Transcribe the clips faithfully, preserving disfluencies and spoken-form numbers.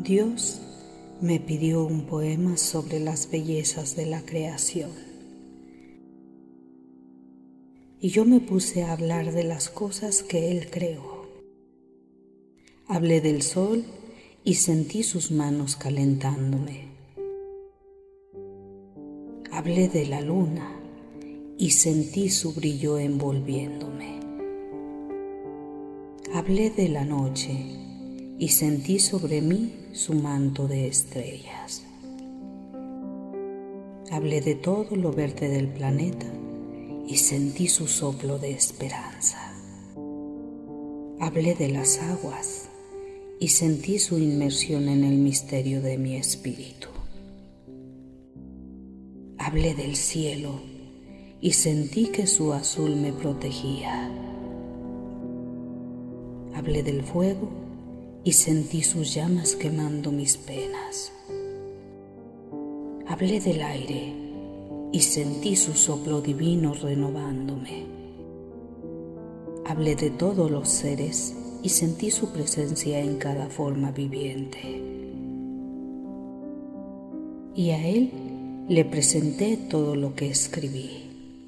Dios me pidió un poema sobre las bellezas de la creación. Y yo me puse a hablar de las cosas que Él creó. Hablé del sol y sentí sus manos calentándome. Hablé de la luna y sentí su brillo envolviéndome. Hablé de la noche y sentí sobre mí su manto de estrellas. Hablé de todo lo verde del planeta y sentí su soplo de esperanza. Hablé de las aguas y sentí su inmersión en el misterio de mi espíritu. Hablé del cielo y sentí que su azul me protegía. Hablé del fuego y sentí sus llamas quemando mis penas. Hablé del aire y sentí su soplo divino renovándome. Hablé de todos los seres y sentí su presencia en cada forma viviente. Y a Él le presenté todo lo que escribí.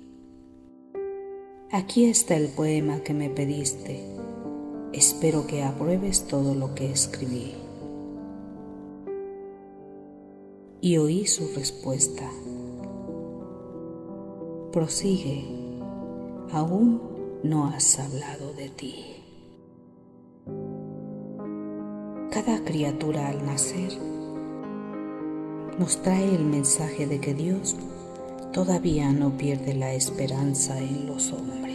Aquí está el poema que me pediste. Espero que apruebes todo lo que escribí. Y oí su respuesta. Prosigue, aún no has hablado de ti. Cada criatura al nacer nos trae el mensaje de que Dios todavía no pierde la esperanza en los hombres.